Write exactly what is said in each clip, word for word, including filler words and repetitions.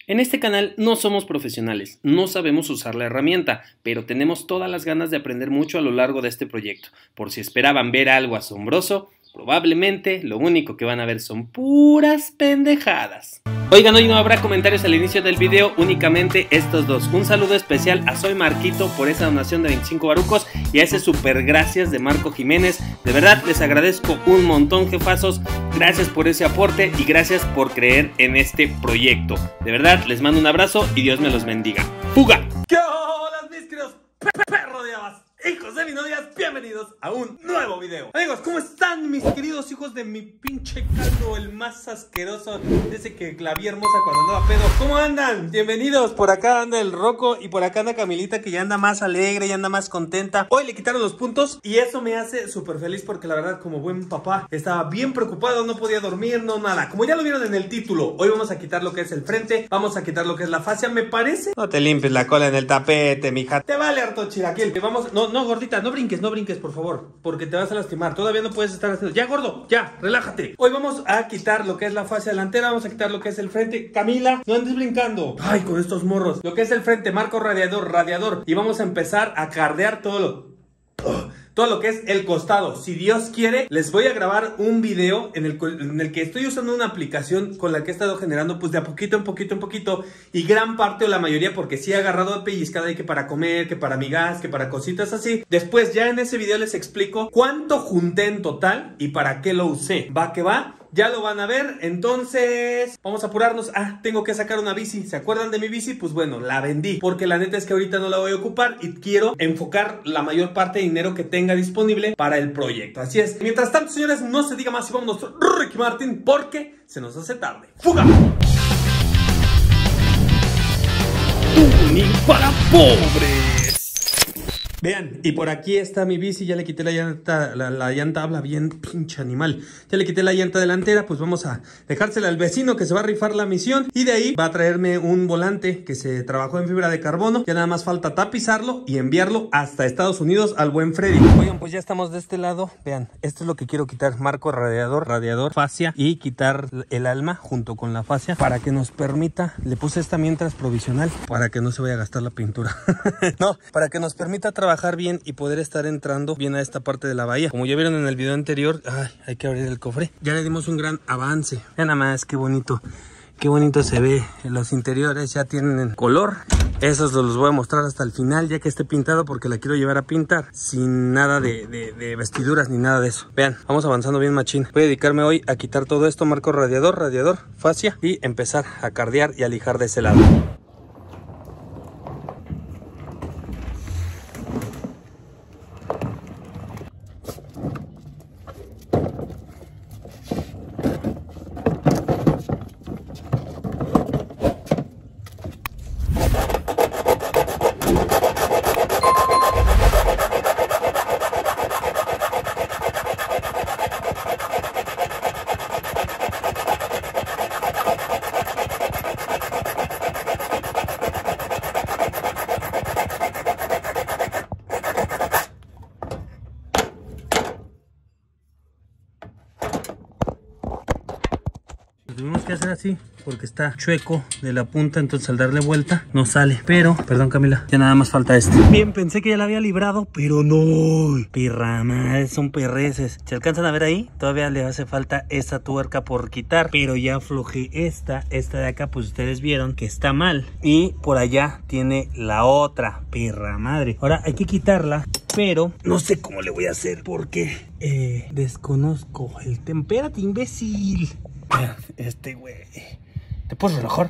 En este canal no somos profesionales, no sabemos usar la herramienta, pero tenemos todas las ganas de aprender mucho a lo largo de este proyecto. Por si esperaban ver algo asombroso, probablemente lo único que van a ver son puras pendejadas. Oigan, hoy no habrá comentarios al inicio del video, únicamente estos dos. Un saludo especial a Soy Marquito por esa donación de veinticinco barucos y a ese super gracias de Marco Jiménez. De verdad les agradezco un montón, jefazos. Gracias por ese aporte y gracias por creer en este proyecto. De verdad les mando un abrazo y Dios me los bendiga. ¡Fuga! ¿Qué hola, mis queridos perros de habas? Hijos de minorias, bienvenidos a un nuevo video. Amigos, ¿cómo están mis queridos hijos de mi pinche caldo, el más asqueroso de ese que la vi hermosa cuando andaba pedo? ¿Cómo andan? Bienvenidos, por acá anda el Rocco y por acá anda Camilita, que ya anda más alegre, ya anda más contenta. Hoy le quitaron los puntos y eso me hace súper feliz porque la verdad, como buen papá, estaba bien preocupado, no podía dormir, no nada. Como ya lo vieron en el título, hoy vamos a quitar lo que es el frente, vamos a quitar lo que es la fascia, me parece. No te limpies la cola en el tapete, mija. Te vale harto chilaquil. Vamos, no, no, gordita, no brinques, no brinques, por favor, porque te vas a lastimar. Todavía no puedes estar haciendo. Ya, gordo, ya, relájate. Hoy vamos a quitar lo que es la fascia delantera, vamos a quitar lo que es el frente. Camila, no andes brincando. Ay, con estos morros. Lo que es el frente, marco radiador, radiador. Y vamos a empezar a cardear todo lo... Oh. Todo lo que es el costado. Si Dios quiere, les voy a grabar un video en el, en el que estoy usando una aplicación con la que he estado generando pues de a poquito en poquito en poquito, y gran parte o la mayoría, porque sí he agarrado de pellizcada y que para comer, que para mi gas, que para cositas así. Después ya en ese video les explico cuánto junté en total y para qué lo usé. Va que va. Ya lo van a ver, entonces vamos a apurarnos. Ah, tengo que sacar una bici. ¿Se acuerdan de mi bici? Pues bueno, la vendí, porque la neta es que ahorita no la voy a ocupar y quiero enfocar la mayor parte de dinero que tenga disponible para el proyecto. Así es. Mientras tanto, señores, no se diga más y vámonos Ricky Martin, porque se nos hace tarde. ¡Fuga! Tuning para pobres. Vean, y por aquí está mi bici, ya le quité la llanta, la, la llanta habla bien, pinche animal. Ya le quité la llanta delantera, pues vamos a dejársela al vecino que se va a rifar la misión. Y de ahí va a traerme un volante que se trabajó en fibra de carbono. Ya nada más falta tapizarlo y enviarlo hasta Estados Unidos al buen Freddy. Oigan, pues ya estamos de este lado. Vean, esto es lo que quiero quitar: marco radiador, radiador, fascia, y quitar el alma junto con la fascia para que nos permita, le puse esta mientras provisional para que no se vaya a gastar la pintura. No, para que nos permita trabajar trabajar bien y poder estar entrando bien a esta parte de la bahía. Como ya vieron en el video anterior, ay, hay que abrir el cofre. Ya le dimos un gran avance. Vean nada más qué bonito, qué bonito se ve. Los interiores ya tienen color. Esos los voy a mostrar hasta el final, ya que esté pintado, porque la quiero llevar a pintar sin nada de, de, de vestiduras ni nada de eso. Vean, vamos avanzando bien machín. Voy a dedicarme hoy a quitar todo esto: marco radiador, radiador, fascia, y empezar a cardear y a lijar de ese lado. Tuvimos que hacer así porque está chueco de la punta, entonces al darle vuelta no sale. Pero, perdón Camila, ya nada más falta este. Bien, pensé que ya la había librado, pero no. Pirramas, son perreces. ¿Se alcanzan a ver ahí? Todavía le hace falta esta tuerca por quitar, pero ya aflojé esta. Esta de acá, pues ustedes vieron que está mal. Y por allá tiene la otra, perra madre. Ahora hay que quitarla, pero no sé cómo le voy a hacer porque eh, desconozco el températe, imbécil. Este güey, ¿te puedes relajar?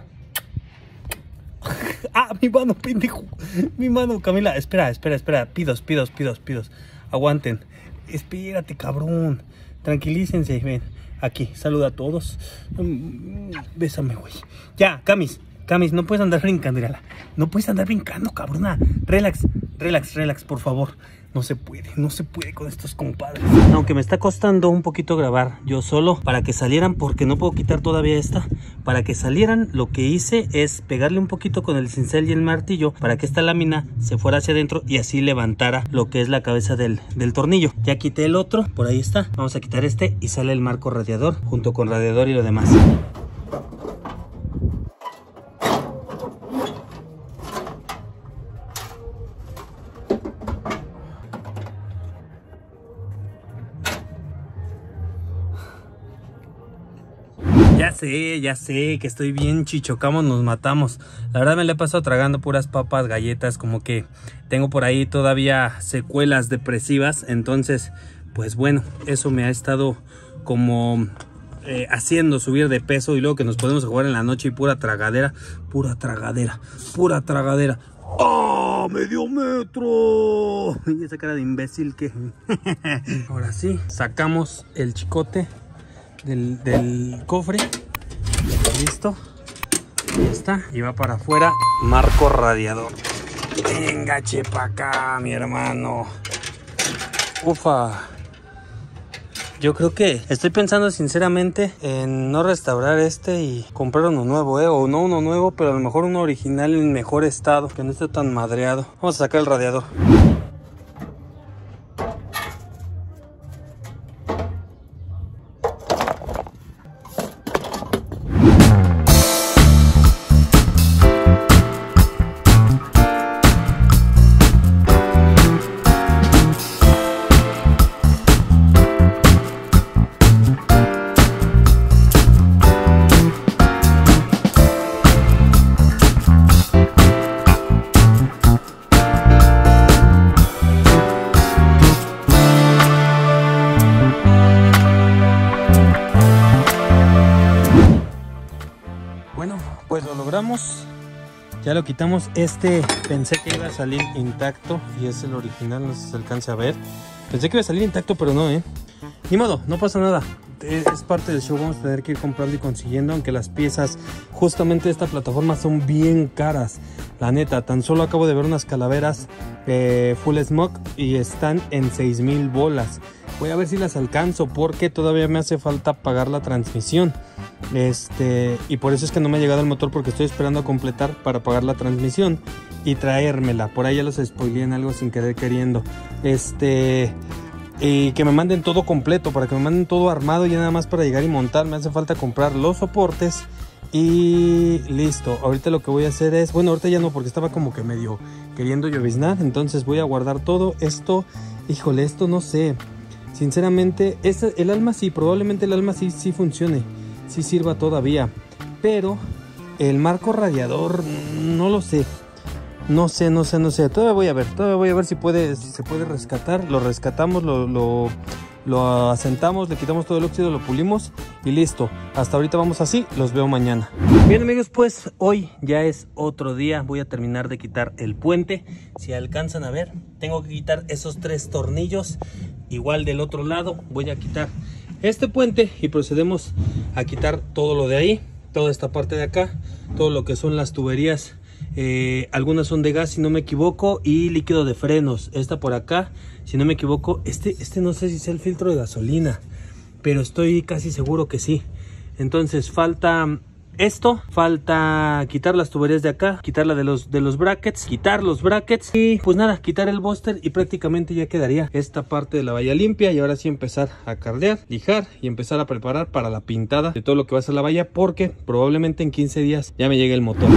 Ah, mi mano, pendejo. Mi mano, Camila, espera, espera, espera. Pidos, pidos, pidos, pidos. Aguanten. Espérate, cabrón. Tranquilícense, ven. Aquí, saluda a todos. Bésame, güey. Ya, Camis, Camis, no puedes andar brincando, mírala. No puedes andar brincando, cabrona. Relax, relax, relax, por favor. No se puede, no se puede con estos compadres. Aunque me está costando un poquito grabar yo solo para que salieran, porque no puedo quitar todavía esta. Para que salieran, lo que hice es pegarle un poquito con el cincel y el martillo para que esta lámina se fuera hacia adentro y así levantara lo que es la cabeza del, del tornillo. Ya quité el otro, por ahí está. Vamos a quitar este y sale el marco radiador junto con radiador y lo demás. sé, ya sé que estoy bien chichocamos, nos matamos. La verdad me la he pasado tragando puras papas, galletas, como que tengo por ahí todavía secuelas depresivas. Entonces, pues bueno, eso me ha estado como eh, haciendo subir de peso. Y luego que nos podemos jugar en la noche y pura tragadera, pura tragadera, pura tragadera. ¡Oh! ¡Medio metro! Y esa cara de imbécil que... Ahora sí, sacamos el chicote del, del cofre. Listo. Ahí está. Y va para afuera. Marco radiador. Venga, chepa acá, mi hermano. Ufa. Yo creo que estoy pensando sinceramente en no restaurar este y comprar uno nuevo, eh, o no uno nuevo, pero a lo mejor uno original en mejor estado, que no esté tan madreado. Vamos a sacar el radiador. Pues lo logramos, ya lo quitamos. Este pensé que iba a salir intacto y es el original, no sé si se alcanza a ver. Pensé que iba a salir intacto, pero no, eh ni modo, no pasa nada, es parte del show. Vamos a tener que ir comprando y consiguiendo, aunque las piezas justamente de esta plataforma son bien caras. La neta, tan solo acabo de ver unas calaveras eh, full smoke y están en seis mil bolas. Voy a ver si las alcanzo porque todavía me hace falta pagar la transmisión. Este, y por eso es que no me ha llegado el motor, porque estoy esperando a completar para pagar la transmisión y traérmela. Por ahí ya los spoileé en algo sin querer queriendo. Este, y que me manden todo completo, para que me manden todo armado, ya nada más para llegar y montar. Me hace falta comprar los soportes y listo. Ahorita lo que voy a hacer es, bueno, ahorita ya no, porque estaba como que medio queriendo lloviznar. Entonces voy a guardar todo esto. Híjole, esto no sé. Sinceramente, este, el alma sí, probablemente el alma sí, sí funcione, sí sirva todavía, pero el marco radiador no lo sé, no sé, no sé, no sé, todavía voy a ver, todavía voy a ver si puede, si se puede rescatar. Lo rescatamos, lo, lo, lo asentamos, le quitamos todo el óxido, lo pulimos y listo. Hasta ahorita vamos así, los veo mañana. Bien amigos, pues hoy ya es otro día. Voy a terminar de quitar el puente. Si alcanzan a ver, tengo que quitar esos tres tornillos. Igual del otro lado voy a quitar este puente y procedemos a quitar todo lo de ahí, toda esta parte de acá, todo lo que son las tuberías. Eh, algunas son de gas si no me equivoco y líquido de frenos. Esta por acá, si no me equivoco, este, este no sé si es el filtro de gasolina, pero estoy casi seguro que sí. Entonces falta esto, falta quitar las tuberías de acá, quitarla de los, de los brackets, quitar los brackets y pues nada, quitar el búster y prácticamente ya quedaría esta parte de la valla limpia. Y ahora sí empezar a cardear, lijar y empezar a preparar para la pintada de todo lo que va a ser la valla, porque probablemente en quince días ya me llegue el motor.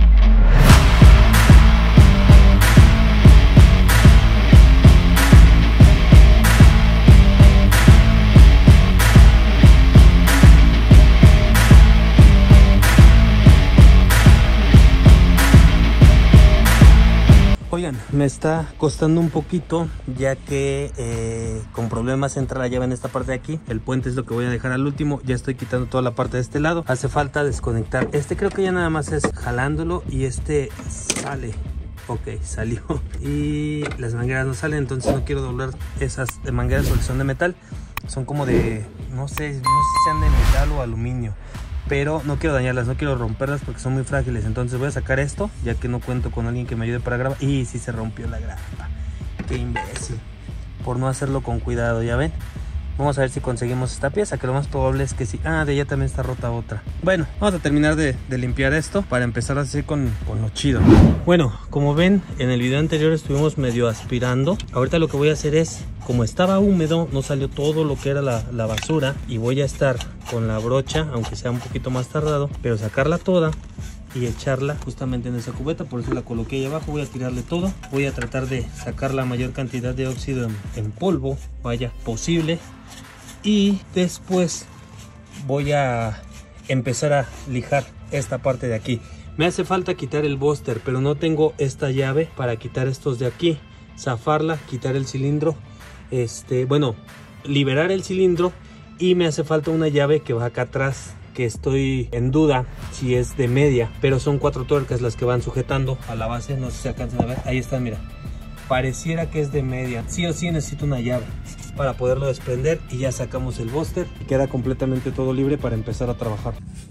Oigan, me está costando un poquito, ya que eh, con problemas entra la llave en esta parte de aquí. El puente es lo que voy a dejar al último. Ya estoy quitando toda la parte de este lado. Hace falta desconectar este, creo que ya nada más es jalándolo y este sale. Ok, salió. Y las mangueras no salen, entonces no quiero doblar esas mangueras porque son de metal. Son como de, no sé, no sé si sean de metal o aluminio, pero no quiero dañarlas, no quiero romperlas porque son muy frágiles. Entonces voy a sacar esto, ya que no cuento con alguien que me ayude para grabar. Y sí se rompió la grapa. Qué imbécil, por no hacerlo con cuidado, ya ven. Vamos a ver si conseguimos esta pieza, que lo más probable es que sí. Ah, de allá también está rota otra. Bueno, vamos a terminar de, de limpiar esto para empezar así con, con lo chido. Bueno, como ven, en el video anterior estuvimos medio aspirando. Ahorita lo que voy a hacer es, como estaba húmedo, no salió todo lo que era la, la basura. Y voy a estar con la brocha, aunque sea un poquito más tardado, pero sacarla toda y echarla justamente en esa cubeta. Por eso la coloqué ahí abajo. Voy a tirarle todo. Voy a tratar de sacar la mayor cantidad de óxido en, en polvo, vaya, posible. Y después voy a empezar a lijar esta parte de aquí. Me hace falta quitar el búster, pero no tengo esta llave para quitar estos de aquí, zafarla, quitar el cilindro, este, bueno, liberar el cilindro, y me hace falta una llave que va acá atrás, que estoy en duda si es de media, pero son cuatro tuercas las que van sujetando a la base. No sé si se alcanzan a ver, ahí están, mira, pareciera que es de media. Sí o sí necesito una llave para poderlo desprender, y ya sacamos el búster y queda completamente todo libre para empezar a trabajar.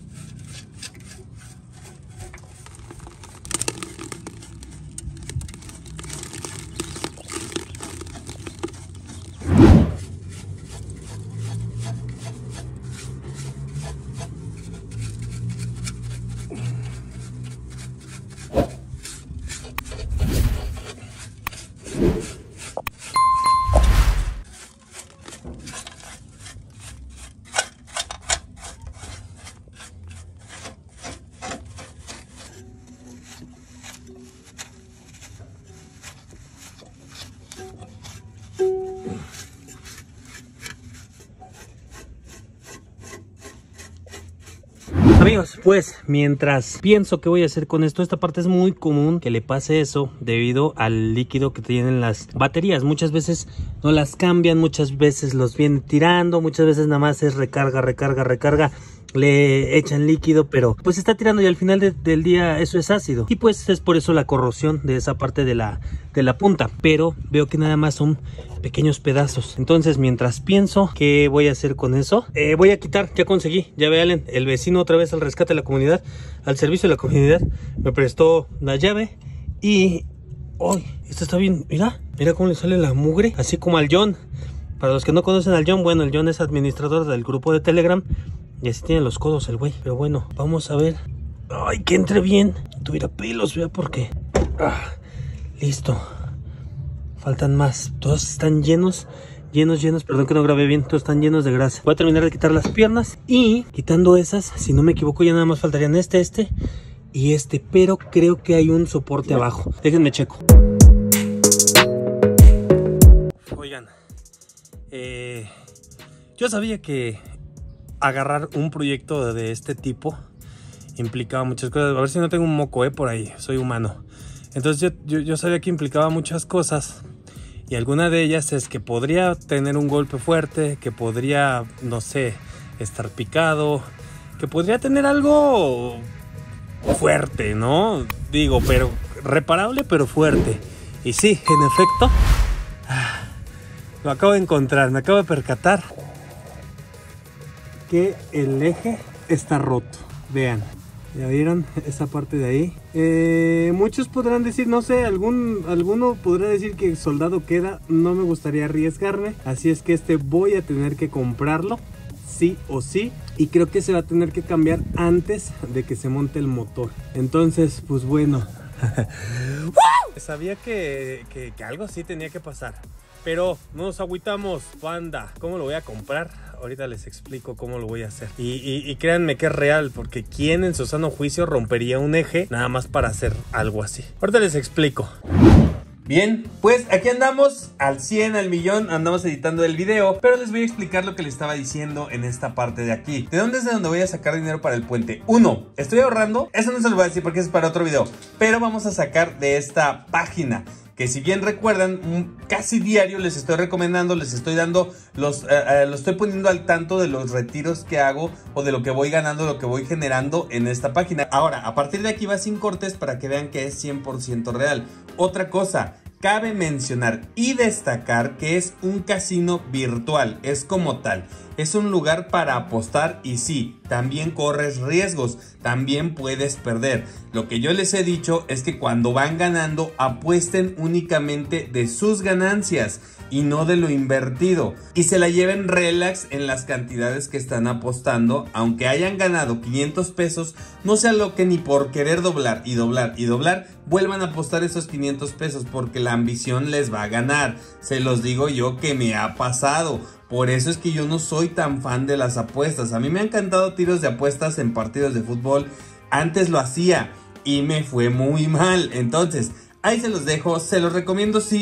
Amigos, pues mientras pienso qué voy a hacer con esto, esta parte es muy común que le pase eso debido al líquido que tienen las baterías. Muchas veces no las cambian, muchas veces los vienen tirando, muchas veces nada más es recarga, recarga, recarga, le echan líquido, pero pues está tirando, y al final de, del día eso es ácido, y pues es por eso la corrosión de esa parte de la, de la punta. Pero veo que nada más son pequeños pedazos. Entonces, mientras pienso qué voy a hacer con eso, eh, voy a quitar, ya conseguí, ya vean, el vecino otra vez al rescate de la comunidad, al servicio de la comunidad, me prestó la llave. Y ¡ay! Esto está bien, mira, mira cómo le sale la mugre, así como al John. Para los que no conocen al John, bueno, el John es administrador del grupo de Telegram, y así tiene los codos el güey. Pero bueno, vamos a ver. Ay, que entre bien. Tuviera pelos, vea por qué. Ah, listo. Faltan más. Todos están llenos, llenos, llenos. Perdón que no grabé bien. Todos están llenos de grasa. Voy a terminar de quitar las piernas, y quitando esas, si no me equivoco, ya nada más faltarían este, este y este. Pero creo que hay un soporte abajo. Déjenme checo. Oigan, eh, yo sabía que agarrar un proyecto de este tipo implicaba muchas cosas. A ver si no tengo un moco, eh, por ahí, soy humano. Entonces yo, yo, yo sabía que implicaba muchas cosas, y alguna de ellas es que podría tener un golpe fuerte, que podría, no sé, estar picado, que podría tener algo fuerte, ¿no? Digo, pero reparable, pero fuerte. Y sí, en efecto, lo acabo de encontrar, me acabo de percatar que el eje está roto. Vean, ¿ya vieron esa parte de ahí? Eh, muchos podrán decir, no sé, algún, alguno podrá decir que el soldado queda. No me gustaría arriesgarme, así es que este voy a tener que comprarlo, sí o sí. Y creo que se va a tener que cambiar antes de que se monte el motor. Entonces, pues bueno. Sabía que, que, que algo así tenía que pasar. Pero no nos agüitamos, banda. ¿Cómo lo voy a comprar? Ahorita les explico cómo lo voy a hacer. Y, y, y créanme que es real, porque ¿quién en su sano juicio rompería un eje nada más para hacer algo así? Ahorita les explico. Bien, pues aquí andamos al cien, al millón, andamos editando el video, pero les voy a explicar lo que les estaba diciendo en esta parte de aquí. ¿De dónde es de donde voy a sacar dinero para el puente? Uno, estoy ahorrando, eso no se lo voy a decir porque es para otro video, pero vamos a sacar de esta página, que si bien recuerdan, casi diario les estoy recomendando, les estoy dando, los, eh, eh, los estoy poniendo al tanto de los retiros que hago o de lo que voy ganando, lo que voy generando en esta página. Ahora, a partir de aquí va sin cortes para que vean que es cien por ciento real. Otra cosa, cabe mencionar y destacar que es un casino virtual, es como tal. Es un lugar para apostar y sí, también corres riesgos, también puedes perder. Lo que yo les he dicho es que cuando van ganando, apuesten únicamente de sus ganancias y no de lo invertido. Y se la lleven relax en las cantidades que están apostando. Aunque hayan ganado quinientos pesos, no se aloquen ni por querer doblar y doblar y doblar, vuelvan a apostar esos quinientos pesos porque la ambición les va a ganar. Se los digo yo que me ha pasado. Por eso es que yo no soy tan fan de las apuestas. A mí me han encantado tiros de apuestas en partidos de fútbol. Antes lo hacía y me fue muy mal. Entonces, ahí se los dejo. Se los recomiendo sí,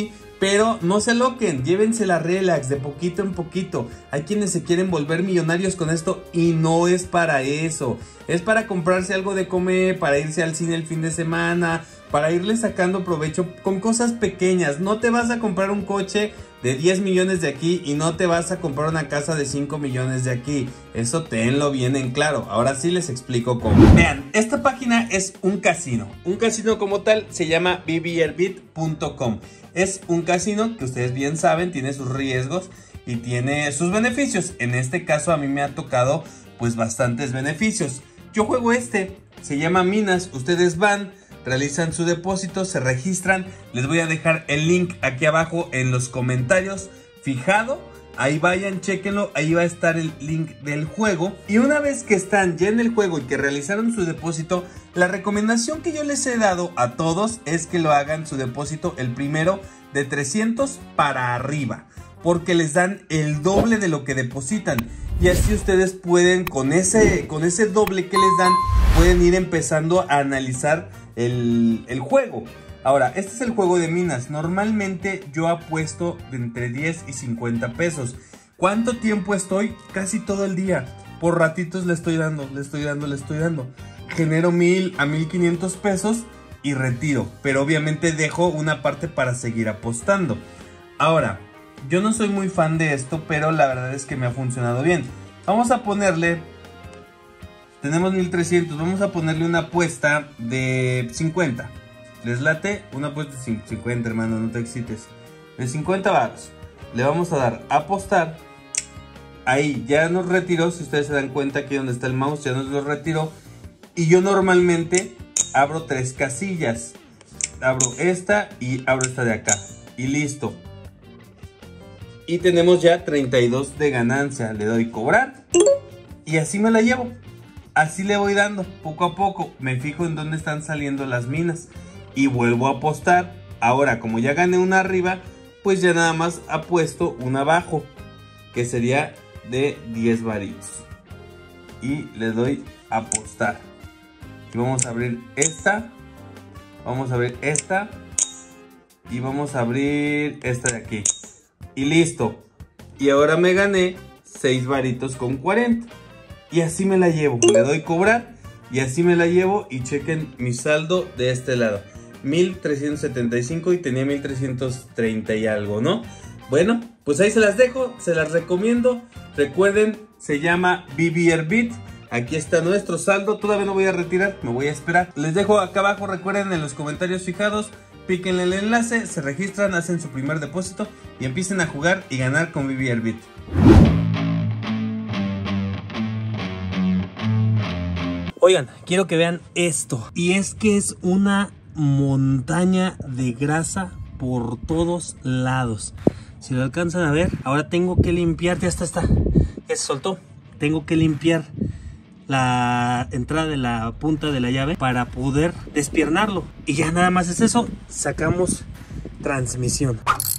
Pero no se aloquen, llévensela relax, de poquito en poquito. Hay quienes se quieren volver millonarios con esto y no es para eso. Es para comprarse algo de comer, para irse al cine el fin de semana, para irle sacando provecho con cosas pequeñas. No te vas a comprar un coche de diez millones de aquí y no te vas a comprar una casa de cinco millones de aquí. Eso tenlo bien en claro. Ahora sí les explico cómo. Vean, esta página es un casino. Un casino como tal se llama B B R Bit punto com. Es un casino que ustedes bien saben, tiene sus riesgos y tiene sus beneficios. En este caso a mí me ha tocado pues bastantes beneficios. Yo juego este, se llama Minas. Ustedes van, realizan su depósito, se registran. Les voy a dejar el link aquí abajo en los comentarios fijado. Ahí vayan, chéquenlo, ahí va a estar el link del juego. Y una vez que están ya en el juego y que realizaron su depósito, la recomendación que yo les he dado a todos es que lo hagan su depósito el primero de trescientos para arriba, porque les dan el doble de lo que depositan. Y así ustedes pueden, con ese, con ese doble que les dan, pueden ir empezando a analizar el, el juego. Ahora, este es el juego de minas. Normalmente yo apuesto de entre diez y cincuenta pesos. ¿Cuánto tiempo estoy? Casi todo el día. Por ratitos le estoy dando, le estoy dando, le estoy dando. Genero mil a mil quinientos pesos y retiro. Pero obviamente dejo una parte para seguir apostando. Ahora, yo no soy muy fan de esto, pero la verdad es que me ha funcionado bien. Vamos a ponerle... Tenemos mil trescientos, vamos a ponerle una apuesta de cincuenta. ¿Les late? Una apuesta de cincuenta, hermano, no te excites. De cincuenta baros. Le vamos a dar a apostar. Ahí ya nos retiró. Si ustedes se dan cuenta, aquí donde está el mouse ya nos lo retiró. Y yo normalmente abro tres casillas. Abro esta y abro esta de acá. Y listo. Y tenemos ya treinta y dos de ganancia. Le doy cobrar. Y así me la llevo. Así le voy dando poco a poco. Me fijo en dónde están saliendo las minas. Y vuelvo a apostar. Ahora, como ya gané una arriba, pues ya nada más apuesto una abajo, que sería de diez varitos. Y le doy a apostar. Y vamos a abrir esta. Vamos a abrir esta. Y vamos a abrir esta de aquí. Y listo. Y ahora me gané seis varitos con cuarenta. Y así me la llevo. Le doy cobrar. Y así me la llevo. Y chequen mi saldo de este lado. mil trescientos setenta y cinco y tenía mil trescientos treinta y algo, ¿no? Bueno, pues ahí se las dejo, se las recomiendo. Recuerden, se llama B B R Bit. Aquí está nuestro saldo. Todavía no voy a retirar, me voy a esperar. Les dejo acá abajo, recuerden, en los comentarios fijados. Píquenle el enlace, se registran, hacen su primer depósito y empiecen a jugar y ganar con B B R Bit. Oigan, quiero que vean esto. Y es que es una montaña de grasa por todos lados. Si lo alcanzan a ver, ahora tengo que limpiar. Ya está, está. Ya se soltó. Tengo que limpiar la entrada de la punta de la llave para poder despiernarlo. Y ya nada más es eso. Sacamos transmisión.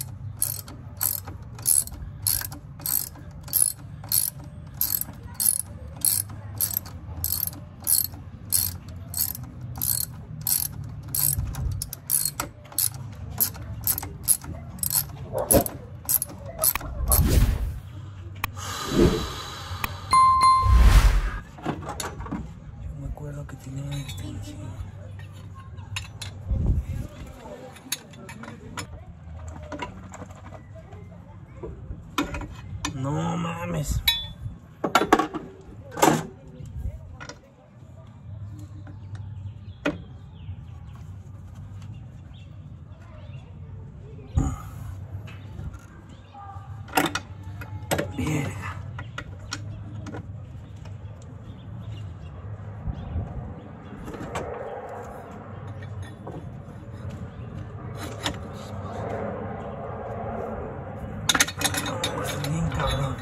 Que tiene extensión. No mames. Verga. Bien cabrón.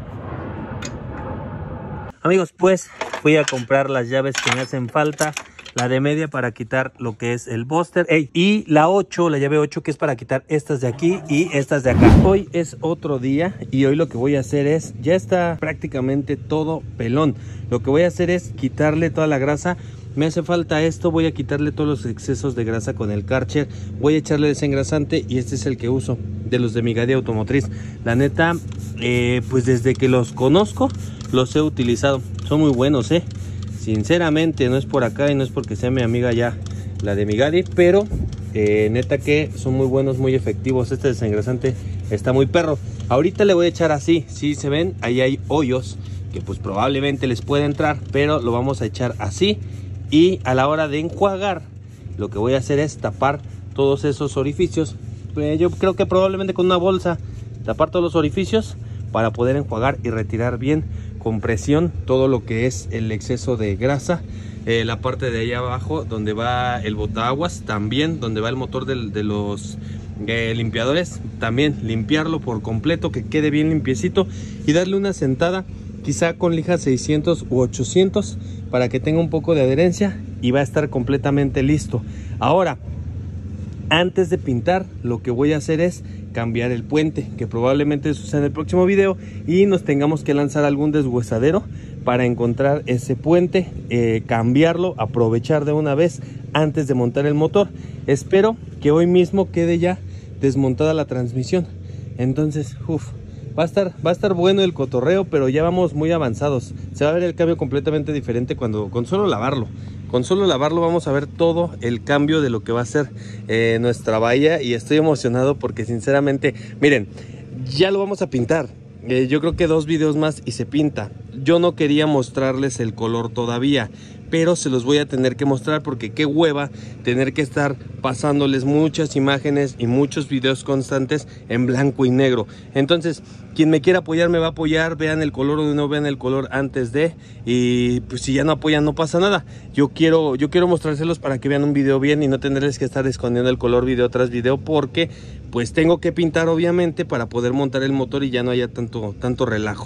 Amigos, pues fui a comprar las llaves que me hacen falta. la de media para quitar lo que es el búster, ey, y la ocho, la llave ocho, que es para quitar estas de aquí y estas de acá. Hoy es otro día y hoy lo que voy a hacer es, ya está prácticamente todo pelón, lo que voy a hacer es quitarle toda la grasa. Me hace falta esto, voy a quitarle todos los excesos de grasa con el Karcher, voy a echarle desengrasante y este es el que uso de los de Migadi Automotriz. La neta, eh, pues desde que los conozco, los he utilizado, son muy buenos, eh. Sinceramente, no es por acá y no es porque sea mi amiga ya la de Migadi, pero eh, neta que son muy buenos, muy efectivos. Este desengrasante está muy perro. Ahorita le voy a echar así, si se ven, ahí hay hoyos que pues probablemente les pueda entrar, pero lo vamos a echar así. Y a la hora de enjuagar, lo que voy a hacer es tapar todos esos orificios. Eh, yo creo que probablemente con una bolsa, tapar todos los orificios para poder enjuagar y retirar bien con presión todo lo que es el exceso de grasa. Eh, la parte de ahí abajo donde va el botaaguas, también donde va el motor del, de los eh, limpiadores, también limpiarlo por completo, que quede bien limpiecito y darle una sentada quizá con lija seiscientos u ochocientos para que tenga un poco de adherencia y va a estar completamente listo. Ahora, antes de pintar, lo que voy a hacer es cambiar el puente, que probablemente suceda en el próximo video y nos tengamos que lanzar algún deshuesadero para encontrar ese puente, eh, cambiarlo, aprovechar de una vez antes de montar el motor. Espero que hoy mismo quede ya desmontada la transmisión. Entonces, uff, Va a, estar, va a estar bueno el cotorreo, pero ya vamos muy avanzados. Se va a ver el cambio completamente diferente cuando con solo lavarlo. Con solo lavarlo vamos a ver todo el cambio de lo que va a ser eh, nuestra bahía. Y estoy emocionado porque sinceramente, miren, ya lo vamos a pintar. Eh, yo creo que dos videos más y se pinta. Yo no quería mostrarles el color todavía, pero se los voy a tener que mostrar porque qué hueva tener que estar pasándoles muchas imágenes y muchos videos constantes en blanco y negro. Entonces, quien me quiera apoyar me va a apoyar, vean el color o no vean el color antes de, y pues si ya no apoyan no pasa nada. Yo quiero, yo quiero mostrárselos para que vean un video bien y no tenerles que estar escondiendo el color video tras video, porque pues tengo que pintar obviamente para poder montar el motor y ya no haya tanto, tanto relajo.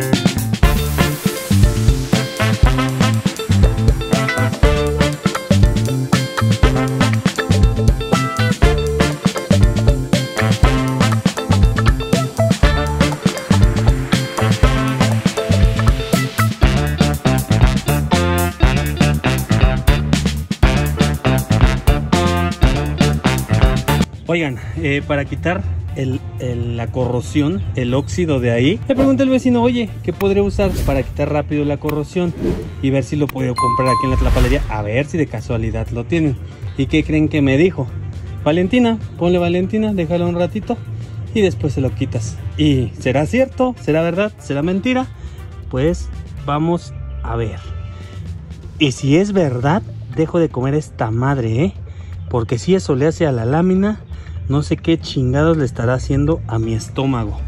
Oigan, eh, para quitar el, el, la corrosión, el óxido de ahí, le pregunté al vecino, oye, ¿qué podría usar para quitar rápido la corrosión? Y ver si lo puedo comprar aquí en la tlapalería, a ver si de casualidad lo tienen. ¿Y qué creen que me dijo? Valentina, ponle Valentina, déjalo un ratito y después se lo quitas. ¿Y será cierto? ¿Será verdad? ¿Será mentira? Pues vamos a ver. Y si es verdad, dejo de comer esta madre, ¿eh? Porque si eso le hace a la lámina, no sé qué chingados le estará haciendo a mi estómago.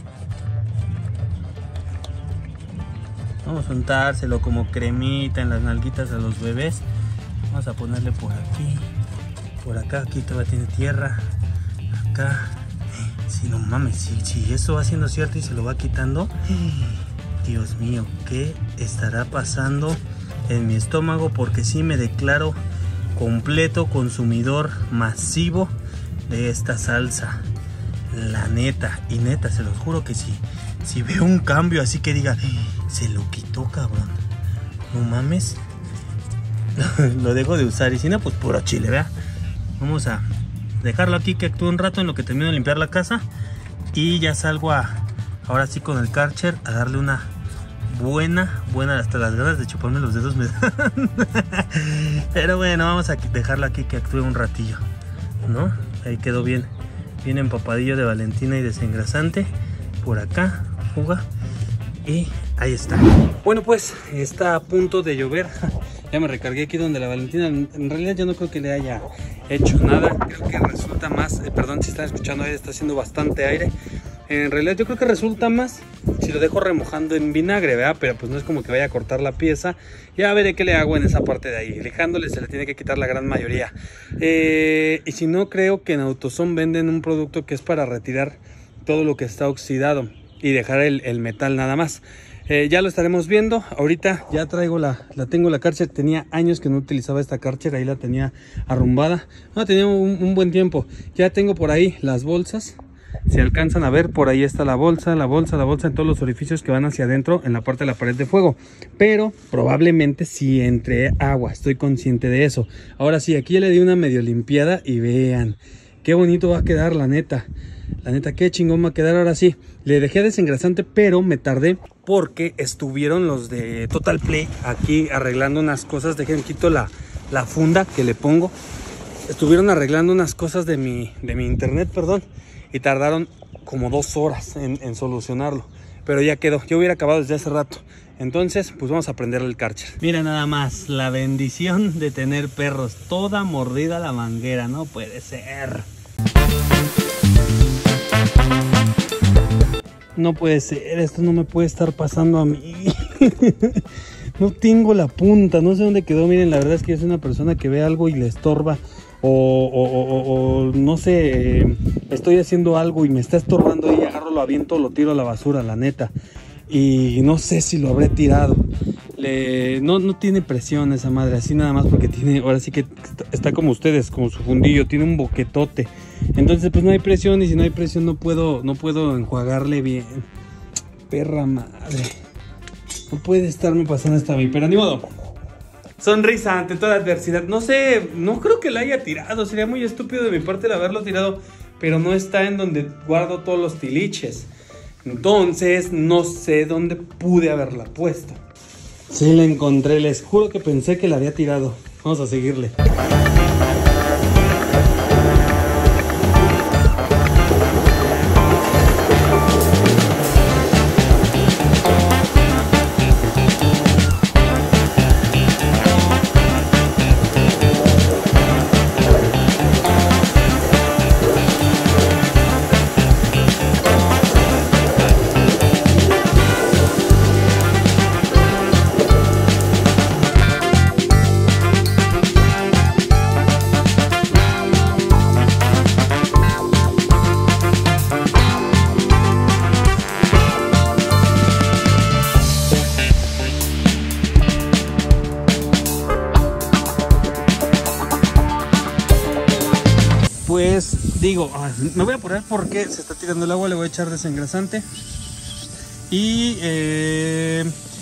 Vamos a untárselo como cremita en las nalguitas a los bebés. Vamos a ponerle por aquí, por acá, aquí todavía tiene tierra. Acá, si no mames, si, si eso va siendo cierto y se lo va quitando, Dios mío, ¿qué estará pasando en mi estómago? Porque sí me declaro completo consumidor masivo de esta salsa, la neta, y neta, se los juro que si, si veo un cambio así que diga, se lo quitó, cabrón, no mames, lo dejo de usar, y si no, pues puro chile, vea. Vamos a dejarlo aquí que actúe un rato en lo que termino de limpiar la casa y ya salgo a, ahora sí con el Karcher, a darle una buena, buena, hasta las ganas de chuparme los dedos me dan. Pero bueno, vamos a dejarlo aquí que actúe un ratillo, ¿no? Ahí quedó bien, bien empapadillo de Valentina y desengrasante. Por acá, fuga. Y ahí está. Bueno, pues está a punto de llover. Ya me recargué aquí donde la Valentina. En realidad yo no creo que le haya hecho nada. Creo que resulta más, eh, perdón si están escuchando aire, está haciendo bastante aire. En realidad yo creo que resulta más si lo dejo remojando en vinagre, ¿verdad? Pero pues no es como que vaya a cortar la pieza. Ya veré qué le hago en esa parte de ahí. Lijándole se le tiene que quitar la gran mayoría. Eh, y si no, creo que en AutoZone venden un producto que es para retirar todo lo que está oxidado y dejar el, el metal nada más. Eh, ya lo estaremos viendo. Ahorita ya traigo la, la tengo la Karcher. Tenía años que no utilizaba esta Karcher, ahí la tenía arrumbada. No, tenía un, un buen tiempo. Ya tengo por ahí las bolsas. Si alcanzan a ver, por ahí está la bolsa, la bolsa, la bolsa en todos los orificios que van hacia adentro en la parte de la pared de fuego. Pero probablemente sí entre agua, estoy consciente de eso. Ahora sí, aquí ya le di una medio limpiada y vean qué bonito va a quedar, la neta. La neta, qué chingón va a quedar. Ahora sí, le dejé desengrasante, pero me tardé porque estuvieron los de Total Play aquí arreglando unas cosas. Dejen quito la, la funda que le pongo. Estuvieron arreglando unas cosas de mi, de mi internet, perdón. Y tardaron como dos horas en, en solucionarlo. Pero ya quedó. Yo hubiera acabado desde hace rato. Entonces, pues vamos a prenderle el Karcher. Mira nada más, la bendición de tener perros. Toda mordida la manguera. No puede ser. No puede ser. Esto no me puede estar pasando a mí. No tengo la punta. No sé dónde quedó. Miren, la verdad es que yo soy una persona que ve algo y le estorba. O, o, o, o no sé, eh, estoy haciendo algo y me está estorbando y agarro, lo aviento, lo tiro a la basura, la neta. Y no sé si lo habré tirado. Le, no, no tiene presión esa madre, así nada más porque tiene, ahora sí que está, está como ustedes, como su fundillo, tiene un boquetote. Entonces pues no hay presión y si no hay presión no puedo, no puedo enjuagarle bien. Perra madre. No puede estarme pasando esta a mí, pero ni modo. Sonrisa ante toda adversidad. No sé, no creo que la haya tirado. Sería muy estúpido de mi parte el haberlo tirado. Pero no está en donde guardo todos los tiliches. Entonces no sé dónde pude haberla puesto. Sí, la encontré. Les juro que pensé que la había tirado. Vamos a seguirle. Pues digo, me voy a apurar porque se está tirando el agua, le voy a echar desengrasante. Y eh,